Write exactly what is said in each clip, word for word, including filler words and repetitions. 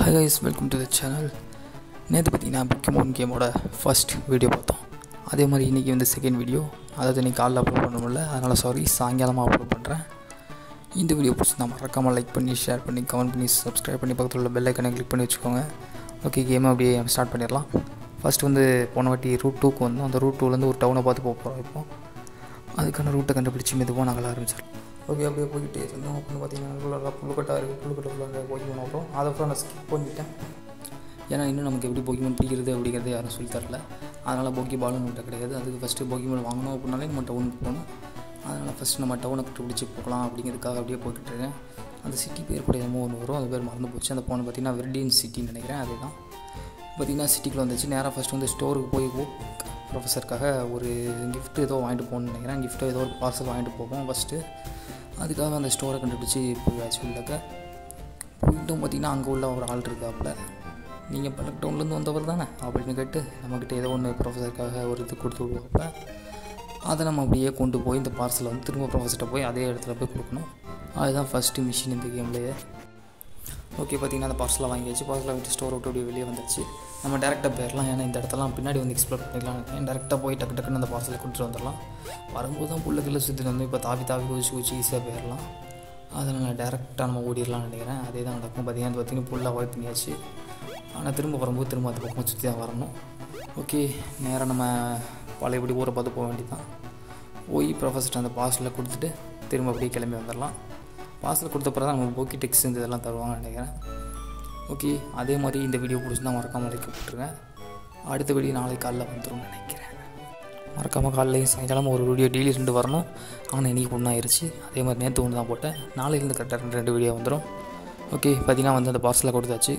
Hi guys, welcome to the channel. நேற்று பார்த்தீங்கன்னா Pokemon கேமோட ஃபர்ஸ்ட் வீடியோ பார்த்தோம். அதே மாதிரி இன்றைக்கி வந்து செகண்ட் வீடியோ, அதாவது இன்றைக்கி காலையில் அப்லோட் பண்ண முடியல, அதனால் சாரி, சாயங்காலமாக அப்லோட் பண்ணுறேன். இந்த வீடியோ பிடிச்சிருந்தா மறக்காமல் லைக் பண்ணி, ஷேர் பண்ணி, கமெண்ட் பண்ணி, சப்ஸ்கிரைப் பண்ணி பக்கத்தில் உள்ள பெல் ஐக்கனை கிளிக் பண்ணி வச்சுக்கோங்க. ஓகே, கேமை அப்படியே ஸ்டார்ட் பண்ணிடலாம். ஃபஸ்ட்டு வந்து போன வாட்டி ரூட் டூக்கு வந்தோம். அந்த ரூட் டூலேருந்து ஒரு டவுனை பார்த்து போக போகிறோம். இப்போ அதுக்கான ரூட்டை கண்டுபிடிச்சி மெதுவாக நாங்கள் ஆரம்பிச்சிடலாம். ஓகே, அப்படியே போய்கிட்டே இருந்தோம். அப்படின்னு பார்த்தீங்கன்னா புல்லுக்கட்டாக இருக்குது, புல்லுக்கட்டுக்குள்ள போக்கிமோன் அப்புறம் அதை அப்புறம் நான் ஸ்கிப் பண்ணிவிட்டேன். ஏன்னா இன்னும் நமக்கு எப்படி போக்கிமோன் பிடிக்கிறது அப்படிங்கிறது யாரும் சொல்லி தரல. அதனால் போக்கி பாலும் நம்மகிட்ட கிடையாது. அதுக்கு ஃபஸ்ட்டு போக்கிமோன் வாங்கணும் அப்படின்னாலே நம்ம டவுனுக்கு போகணும். அதனால் ஃபஸ்ட்டு நம்ம டவுனை கண்டுபிடிச்சி போகலாம் அப்படிங்கிறதுக்காக அப்படியே போய்கிட்டு இருக்கேன். அந்த சிட்டி பேர் கூட என்னமோ ஒன்று வரும், அது பேர் மறந்து போச்சு. அந்த போன பார்த்திங்கன்னா விரிடியன் சிட்டின்னு நினைக்கிறேன். அதுதான் பார்த்திங்கன்னா சிட்டிக்குள்ளே வந்துச்சு. நேராக ஃபஸ்ட்டு வந்து ஸ்டோருக்கு போய் ப்ரொஃபஸருக்காக ஒரு கிஃப்ட்டு ஏதோ வாங்கிட்டு போகணுன்னு நினைக்கிறேன். கிஃப்ட்டோ ஏதோ ஒரு பார்சல் வாங்கிட்டு போவோம் ஃபஸ்ட்டு. அதுக்காக அந்த ஸ்டோரை கண்டுபிடிச்சி போயாச்சு. உள்ளக்க போயிட்டோம். பார்த்திங்கன்னா அங்கே உள்ள ஒரு ஆள் இருக்காப்புல, நீங்கள் பல்லக் டவுன்லேருந்து வந்தவர் தானே அப்படின்னு கேட்டு நம்மக்கிட்ட ஏதோ ஒன்று ப்ரொஃபஸருக்காக ஒரு இது கொடுத்து விடுவாப்புல. அதை நம்ம அப்படியே கொண்டு போய் இந்த பார்சலை வந்து திரும்ப ப்ரொஃபஸர்கிட்ட போய் அதே இடத்துல போய் கொடுக்கணும். அதுதான் ஃபஸ்ட்டு மிஷின் இந்த கேம்லேயே. ஓகே, பார்த்திங்கன்னா அந்த பார்சலை வாங்கியாச்சு. பார்சலை விட்டு ஸ்டோர் விட்டு அப்படியே வெளியே வந்துச்சு. நம்ம டேரெக்டாக போயிடலாம். ஏன்னா இந்த இடத்தெல்லாம் பின்னாடி வந்து எக்ஸ்ப்ளோர் பண்ணிக்கலாம். டேரெக்டாக போய் டக்கு டக்குன்னு அந்த பார்சலை கொடுத்துட்டு வந்துடலாம். வரும்போது தான் புல்லுக்குள்ளே சுற்றிட்டு வந்து இப்போ தாவி தாவி குதிச்சு குதிச்சு ஈஸியாக போயிடலாம். அதனால் டேரெக்டாக நம்ம ஓடிடலாம்னு நினைக்கிறேன். அதே தான் நடக்கும். பார்த்திங்கன்னா பார்த்திங்கன்னா புல்லாக அவாய்ட் பண்ணியாச்சு. ஆனால் திரும்ப வரும்போது திரும்ப அந்த பக்கம் சுற்றி தான் வரணும். ஓகே, நேராக நம்ம பழையபடி ஊரை பார்த்து போக வேண்டியதான். போய் ப்ரொஃபஸர்கிட்ட அந்த பார்சலை கொடுத்துட்டு திரும்ப அப்படியே கிளம்பி வந்துடலாம். பார்சல் கொடுத்தப்பறம் தான் நம்ம போக்கி டெக்ஸ் இந்த இதெல்லாம் தருவாங்கன்னு நினைக்கிறேன். ஓகே, அதே மாதிரி இந்த வீடியோ பிடிச்சிருந்தா மறக்காமல் லைக் போட்டுருங்க. அடுத்த வீடியோ நாளைக்கு காலைல வந்துடும் நினைக்கிறேன். மறக்காமல் காலையில் சாயங்காலம் ஒரு வீடியோ டெய்லி ரெண்டு வரணும். ஆனால் இன்றைக்கி ஒன்று ஆயிடுச்சு. அதே மாதிரி நேற்று ஒன்று தான் போட்டேன். நாளையிலேருந்து கரெக்டாக ரெண்டு ரெண்டு வீடியோ வந்துடும். ஓகே, பார்த்திங்கன்னா வந்து அந்த பார்சலை கொடுத்தாச்சு.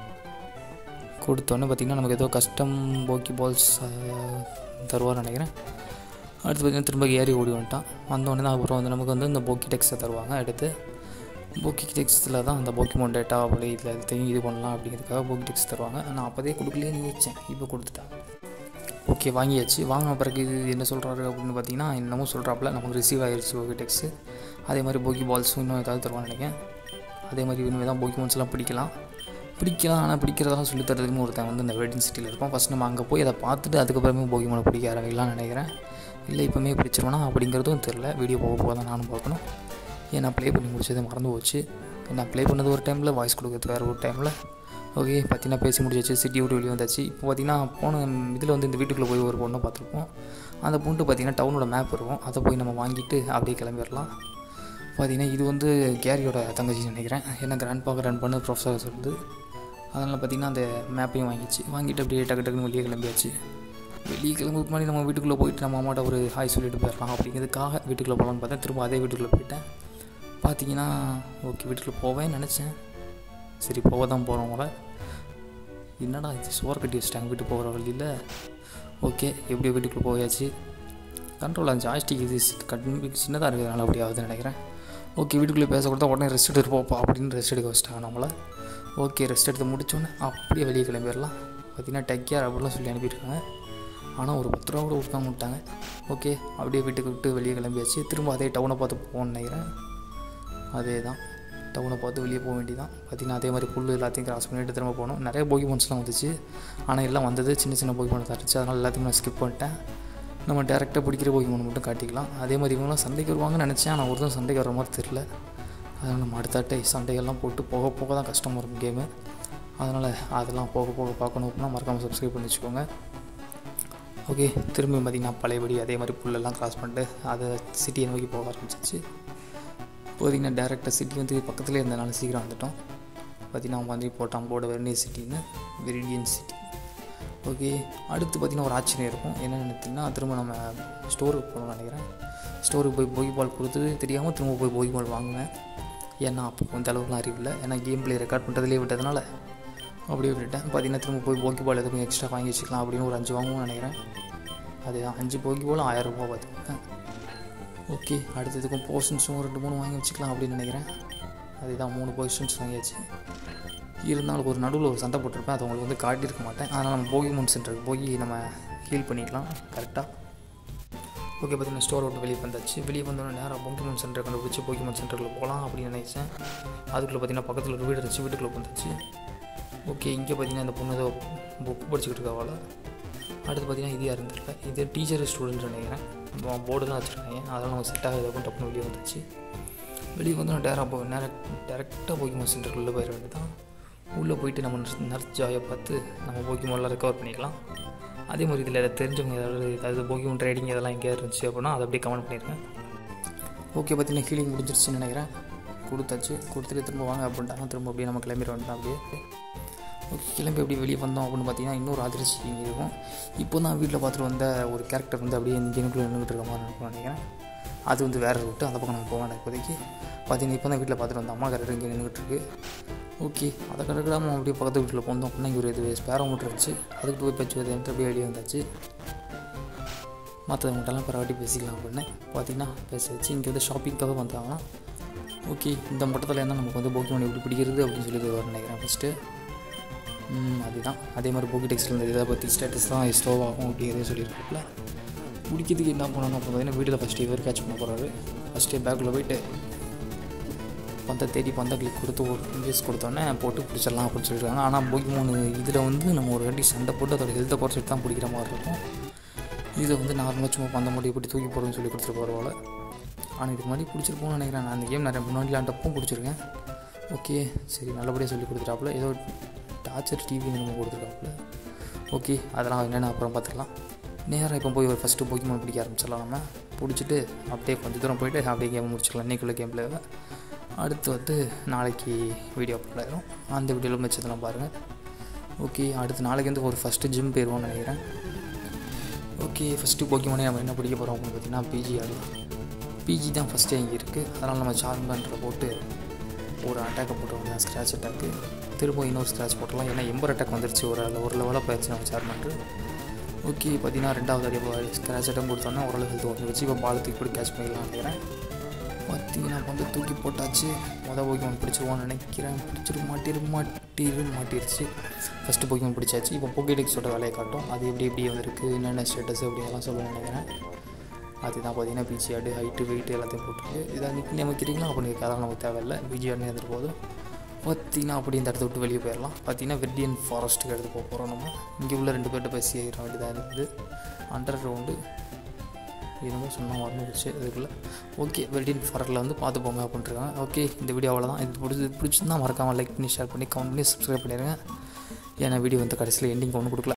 கொடுத்தோன்னே பார்த்திங்கன்னா நமக்கு ஏதோ கஸ்டம் போக்கி பால்ஸ் தருவார்னு நினைக்கிறேன். அடுத்து பார்த்திங்கன்னா திரும்ப ஏறி ஓடி வந்துட்டான். வந்தோடனே தான் அப்புறம் வந்து நமக்கு வந்து இந்த போக்கி டெக்ஸை தருவாங்க. அடுத்து போக்கி டெக்ஸில் தான் அந்த போக்கிமோன் டேட்டா அப்படி இதில் எல்லாத்தையும் இது பண்ணலாம் அப்படிங்கிறதுக்காக போக்கி டெக்ஸ் தருவாங்க. நான் அப்போதே கொடுக்கலேன்னு யோசித்தேன், இப்போ கொடுத்துட்டேன். ஓகே, வாங்கியாச்சு. வாங்கின பிறகு இது என்ன சொல்கிறாரு அப்படின்னு பார்த்தீங்கன்னா என்னமோ சொல்கிறாப்புல. நமக்கு ரிசீவ் ஆகிடுச்சு போக்கி டெக்ஸு. அதே மாதிரி போக்கி பால்ஸும் இன்னும் ஏதாவது தருவான்னு நினைக்கிறேன். அதே மாதிரி இனிமேல் தான் போக்கிமோன்ஸ்லாம் பிடிக்கலாம் பிடிக்கலாம் ஆனால் பிடிக்கிறதெல்லாம் சொல்லி தரதுக்குன்னு ஒருத்தன் வந்து இந்த வெட்டிங் சிட்டியில் இருப்பான். ஃபஸ்ட் நம்ம அங்கே போய் அதை பார்த்துட்டு அதுக்கப்புறமே போக்கிமோனை பிடிக்க ஆரம்பிக்கலாம்னு நினைக்கிறேன். இல்லை இப்போமே பிடிச்சிருவேனா அப்படிங்கிறதும் தெரில. வீடியோ போக போக தான் நானும் பார்க்கணும். ஏன் நான் ப்ளே பண்ணி முடிச்சது மறந்து போச்சு. நான் ப்ளே பண்ணது ஒரு டைமில், வாய்ஸ் கொடுக்குறது வேறு ஒரு டைமில். ஓகே, பார்த்தீங்கன்னா பேசி முடிச்சாச்சு. சிட்டி விட்டு வெளியே வந்தாச்சு. இப்போ பார்த்திங்கன்னா போன இதில் வந்து இந்த வீட்டுக்குள்ளே போய் ஒரு பொண்ணை பார்த்துருப்போம். அந்த பொண்ணு பார்த்திங்கன்னா டவுனோட மேப் இருக்கும். அதை போய் நம்ம வாங்கிட்டு அப்படியே கிளம்பிடலாம். பார்த்திங்கன்னா இது வந்து கேரியோட தங்கச்சின்னு நினைக்கிறேன். ஏன்னா கிராண்ட் பாக்க ரன் பண்ண ப்ரொஃபஸர் வந்து. அதனால் பார்த்திங்கன்னா அந்த மேப்பையும் வாங்கிச்சு. வாங்கிட்டு அப்படியே டக்கு டக்குன்னு வெளியே கிளம்பியாச்சு. வெளியே கிளம்புக்கு முன்னாடி நம்ம வீட்டுக்குள்ளே போயிட்டு நம்ம அம்மாட்ட ஒரு ஹாய் சொல்லிட்டு போயிடலாம் அப்படிங்கிறதுக்காக வீட்டுக்குள்ளே போகலான்னு பார்த்தேன். திரும்ப அதே வீட்டுக்குள்ளே போயிட்டேன். பார்த்திங்கன்னா ஓகே, வீட்டுக்குள்ளே போவேன்னு நினச்சேன். சரி, போக தான் போகிறோம். அவங்கள என்னடா இது சோறு கட்டி வச்சுட்டாங்க வீட்டுக்கு போகிற வழியில். ஓகே, எப்படியோ வீட்டுக்குள்ளே போயாச்சு. கண்ட்ரோல் அந்த ஜாய்ஸ்டிக் இது கட்டு சின்னதாக இருக்கிறதுனால அப்படி ஆகுதுன்னு நினைக்கிறேன். ஓகே, வீட்டுக்குள்ளே பேச கொடுத்தா உடனே ரெஸ்ட் எடுத்து போப்பா அப்படின்னு ரெஸ்ட் எடுக்க வச்சுட்டாங்க நம்மளை. ஓகே, ரெஸ்ட் எடுத்து முடிச்சோன்னே அப்படியே வெளியே கிளம்பிடலாம். பார்த்திங்கன்னா டேக் கேர் அப்படிலாம் சொல்லி அனுப்பியிருக்காங்க. ஆனால் ஒரு பத்து ரூபா கூட கொடுக்காம விட்டாங்க. ஓகே, அப்படியே வீட்டுக்கு விட்டு வெளியே கிளம்பியாச்சு. திரும்ப அதே டவுனை பார்த்து போகணும்னு நினைக்கிறேன். அதே தான் டவுனை பார்த்து வெளியே போக வேண்டியதான். பார்த்திங்கன்னா அதே மாதிரி புல் எல்லாத்தையும் கிராஸ் பண்ணிவிட்டு திரும்ப போகணும். நிறைய போக்கிமோன்ஸ்லாம் வந்துச்சு. ஆனால் எல்லாம் வந்தது சின்ன சின்ன போக்கிமோன் தட்டுச்சு. அதனால் எல்லாத்தையும் நான் ஸ்கிப் பண்ணிட்டேன். நம்ம டேரெக்டாக பிடிக்கிற போக்கிமோன் மட்டும் காட்டிக்கலாம். அதே மாதிரி இவங்களாம் சண்டைக்கு வருவாங்கன்னு நினச்சேன். ஆனால் ஒருத்தரும் சண்டைக்கு வர மாதிரி தெரில. அதனால் நம்ம அடுத்தாட்டை சண்டைகள்லாம் போட்டு போக போக தான் கஷ்டமாக இருக்கும் கேமு. அதனால் அதெல்லாம் போக போக பார்க்கணும் அப்படின்னா மறக்காமல் சப்ஸ்கிரைப் பண்ணி வச்சுக்கோங்க. ஓகே, திரும்பி பார்த்திங்கன்னா பழையபடி அதே மாதிரி புல்லெல்லாம் கிராஸ் பண்ணிட்டு அதை சிட்டியை நோக்கி போக ஆரம்பிச்சிச்சு. பார்த்திங்கன்னா டேரெக்டாக சிட்டி வந்து பக்கத்துலேயே இருந்தனால சீக்கிரம் வந்துட்டோம். பார்த்திங்கன்னா அவங்க வந்து போட்டான் போர்டு வெர்னியர் சிட்டின்னு, விரிடியன் சிட்டி. ஓகே, அடுத்து பார்த்திங்கன்னா ஒரு ஆச்சரியம் இருக்கும். என்னென்னு நினைத்திங்கன்னா திரும்ப நம்ம ஸ்டோருக்கு போகணும்னு நினைக்கிறேன். ஸ்டோருக்கு போய் போகி பால் கொடுத்தது தெரியாமல் திரும்ப போய் போகி பால் வாங்குவேன். ஏன்னா அப்போ கொஞ்சம் அளவுக்குலாம் அறிவில்லை. ஏன்னா கேம் பிளே ரெக்கார்ட் பண்ணுறதுலேயே விட்டதுனால அப்படியே விட்டுட்டேன். பார்த்திங்கன்னா திரும்ப போய் போக்கி பால் எதுவும் எக்ஸ்ட்ரா வாங்கி வச்சுக்கலாம் அப்படின்னு ஒரு அஞ்சு வாங்குவோம்னு நினைக்கிறேன். அதுதான் அஞ்சு போக்கி பாலும் ஆயிரம் ரூபா பார்த்துக்கேன். ஓகே, அடுத்ததுக்கும் போர்ஷன்ஸும் ரெண்டு மூணு வாங்கி வச்சுக்கலாம் அப்படின்னு நினைக்கிறேன். அதுதான் மூணு போர்ஷன்ஸ் வாங்கியாச்சு. இருந்தாலும் ஒரு நடுவில் ஒரு சண்டை போட்டிருப்பேன். அது உங்களுக்கு வந்து காட்டியிருக்க மாட்டேன். அதனால் நம்ம போகிமோன் சென்டருக்கு போய் நம்ம ஹீல் பண்ணிக்கலாம் கரெக்டாக. ஓகே, பார்த்திங்கன்னா ஸ்டோர் விட்டு வெளியே வந்தாச்சு. வெளியே வந்தோடனே நேராக போக்கிமோன் சென்டரை கண்டுபிடிச்சி போக்கிமோன் சென்டரில் போகலாம் அப்படின்னு நினைச்சேன். அதுக்குள்ளே பார்த்திங்கன்னா பக்கத்தில் ஒரு வீடு இருந்துச்சு. வீட்டுக்குள்ளே வந்துச்சு. ஓகே, இங்கே பார்த்தீங்கன்னா இந்த பொண்ணு ஏதோ புக் படிச்சுக்கிட்டு இருக்கவாள். அடுத்து பார்த்தீங்கன்னா இது யாருன்னு தெரியல. இது டீச்சர் ஸ்டூடெண்ட்ஸ் நினைக்கிறேன். போர்டுலாம் வச்சுருக்காங்க. அதெல்லாம் நம்ம செட் ஆகாது அப்படின்னு டப்புனு வெளியே வந்துச்சு. வெளியே வந்து நான் டேராக போய் நேராக டேரெக்டாக போக்கிமான் சென்டருக்குள்ளே போயிட வேண்டியது தான். உள்ளே போயிட்டு நம்ம நர்ஸ் ஜாயை பார்த்து நம்ம போக்கிமான்லாம் ரெக்கவர் பண்ணிக்கலாம். அதே மாதிரி இதில் எதாவது தெரிஞ்சவங்க ஏதாவது ஏதாவது போக்கிமான் ட்ரேடிங் இதெல்லாம் எங்கேயாவது இருந்துச்சு அப்படின்னா அதை அப்படியே கமெண்ட் பண்ணியிருக்கேன். ஓகே, பார்த்தீங்கன்னா ஹீலிங் முடிஞ்சிருச்சுன்னு நினைக்கிறேன். கொடுத்தாச்சு. கொடுத்துட்டு திரும்ப வாங்க அப்படின்ட்டாங்க. திரும்ப அப்படியே நம்ம கிளம்பிட வேண்டாம். அப்படியே ஓகே, கிளம்பி அப்படியே வெளியே வந்தோம் அப்படின்னு பார்த்தீங்கன்னா இன்னொரு அதிர்ச்சி இங்கே இருக்கும். இப்போ தான் வீட்டில் பார்த்துட்டு வந்த ஒரு கேரக்டர் வந்து அப்படியே இந்த கேமுக்குள்ளே நின்றுட்டு இருக்க மாதிரி இருக்கும் நினைக்கிறேன். அது வந்து வேறு ரூட்டு, அந்த பக்கம் நம்ம போக வேண்டாம் இப்போதைக்கு. பார்த்தீங்கன்னா இப்போ தான் வீட்டில் பார்த்துட்டு வந்த அம்மா கேரக்டர் இங்கே நின்றுட்டு இருக்கு. ஓகே, அதை கிடக்கிடாமல் அப்படியே பக்கத்து வீட்டில் போந்தோம் அப்படின்னா இங்கே ஒரு இது ஸ்பேரோ மட்டும் இருந்துச்சு. அதுக்கு போய் பச்சு வந்து அப்படியே வெளியே வந்தாச்சு. மற்றவங்கள்ட்டெல்லாம் பரவாட்டி பேசிக்கலாம் அப்படின்னு பார்த்தீங்கன்னா பேசிச்சு. இங்கே வந்து ஷாப்பிங்காக வந்தாங்கன்னா ஓகே, இந்த மட்டத்தில் இருந்தால் நமக்கு வந்து போக்கிமான் எப்படி பிடிக்கிறது அப்படின்னு சொல்லி வர நினைக்கிறேன் ஃபஸ்ட்டு. அதுதான் அதே மாதிரி போக்கி டெக்ஸ்டில் இந்த இதை பற்றி ஸ்டேட்டஸ் தான் ஸ்டோவ் ஆகும் அப்படிங்கிறதே சொல்லியிருக்காப்புல. முடிக்கிறதுக்கு என்ன பண்ணணும் அப்போ பார்த்தீங்கன்னா வீட்டில் ஃபஸ்ட்டு இவர் கேட்ச் பண்ண போகிறாரு. ஃபஸ்ட்டு பேக்கில் போய்ட்டு பந்தை தேடி பந்தை கிளிக் கொடுத்து ஒரு இன்ஜெஸ் கொடுத்தோன்னே போட்டு பிடிச்சிடலாம் அப்படின்னு சொல்லியிருக்காங்க. ஆனால் போக்கிமான் இதில் வந்து நம்ம ஒரு வாட்டி சண்டை போட்டு அதோட ஹெல்த்தை குறைச்சிட்டு தான் பிடிக்கிற மாதிரி இருக்கும். இதை வந்து நார்மலாக சும்மா பந்தை மட்டும் எப்படி தூக்கி போடுறதுன்னு சொல்லி கொடுத்துட்டு போகிறவாள். ஆனால் இதுக்கு முன்னாடி பிடிச்சிருப்போம்னு நினைக்கிறேன். நான் அந்த கேம் நிறைய முன்னாடி விளாண்டப்பவும் பிடிச்சிருக்கேன். ஓகே, சரி, நல்லபடியாக சொல்லி கொடுத்துட்டாப்புல. ஏதோ டார்ச்சர் டிவி நம்ம கொடுத்துருக்காப்புல. ஓகே, அதெல்லாம் என்னென்ன அப்புறம் பார்த்துக்கலாம். நேராக இப்போ போய் ஒரு ஃபஸ்ட்டு போக்கிமான் பிடிக்க ஆரம்பிச்சிடலாம். நம்ம பிடிச்சிட்டு அப்படியே கொஞ்சம் தூரம் போய்ட்டு அப்படியே கேம் முடிச்சிடலாம். இன்றைக்குள்ள கேமில் அடுத்து வந்து நாளைக்கு வீடியோ அப்லோட் ஆகிடும். அந்த வீடியோவில் மிச்சத்தெல்லாம் பாருங்கள். ஓகே, அடுத்து நாளைக்கு வந்து ஒரு ஃபஸ்ட்டு ஜிம் போயிடுவோம்னு நினைக்கிறேன். ஓகே, ஃபஸ்ட்டு போக்கிமானே நம்ம என்ன பிடிக்க போகிறோம் அப்படின்னு பார்த்தீங்கன்னா பிஜி ஆடலாம். பிஜி தான் ஃபஸ்ட்டே இங்கே இருக்குது. அதனால் நம்ம சார்மேண்டரை போட்டு ஒரு அட்டாக்கை போட்டுருவோம், ஸ்க்ராட்ச் அட்டாக்கு. திரும்ப இன்னொரு ஸ்க்ராட்ச் போட்டுடலாம். ஏன்னா எம்பர் அட்டாக் வந்துருச்சு. ஒரு ஒரு லெவலாக போயிடுச்சு நம்ம சார்மேண்ட்ரு. ஓகே, பார்த்தீங்கன்னா ரெண்டாவது அடி ஸ்க்ராட்ச் அட்டாக் கொடுத்தோன்னா ஓரளவு ஹெல்த் வந்து வச்சு இப்போ பால் தூக்கி போட்டு கேட்ச் பண்ணிடலாம் நினைக்கிறேன். பார்த்தீங்கன்னா வந்து தூக்கி போட்டாச்சு. மொதல் போக்கிமான் பிடிச்சிருவோன்னு நினைக்கிறேன். பிடிச்சிரு மாட்டிரு மாட்டிரு மாட்டிருச்சு. ஃபஸ்ட்டு போக்கிமான் பிடிச்சாச்சு. இப்போ போக்கிடெக்ஸோட வேலையை காட்டும். அது எப்படி எப்படி வந்திருக்கு, என்னென்ன ஸ்டேட்டஸ் அப்படியெல்லாம் சொல்லுவேன் நினைக்கிறேன். அதுதான் பார்த்தீங்கன்னா பிஜி ஆடு ஹைட்டு வெயிட்டு எல்லாத்தையும் போட்டுருக்கு. இதை நிற்க அமைக்கிறீங்களா அப்படின்னு அதெல்லாம் நமக்கு தேவையில்லை. பிஜி ஆடுன்னு எடுத்துகிட்டு போதும். பார்த்தீங்கன்னா அப்படி இந்த இடத்த விட்டு வெளியே போயிடலாம். பார்த்தீங்கன்னா விரிடியன் ஃபாரஸ்ட்டுக்கு எடுத்து போக போகிறோம் நம்ம. இங்கே உள்ள ரெண்டு பேர்கிட்ட பேசி ஆகிற வேண்டியதாக இருக்குது. அண்டர் கிரவுண்டு என்னமோ சொன்னால் மறந்துடுச்சு அதுக்குள்ளே. ஓகே, விரிடியன் ஃபாரஸ்ட்டில் வந்து பார்த்து போங்க அப்படின்ட்டுருக்காங்க. ஓகே, இந்த வீடியோ அவ்வளோதான். இது பிடிச்சி பிடிச்சிருந்தால் மறக்காமல் லைக் பண்ணி ஷேர் பண்ணி கமெண்ட் பண்ணி சப்ஸ்கிரைப் பண்ணிடுங்க. ஏன்னா வீடியோ வந்து கடைசியில் எண்டிங் ஒன்று கொடுக்கல.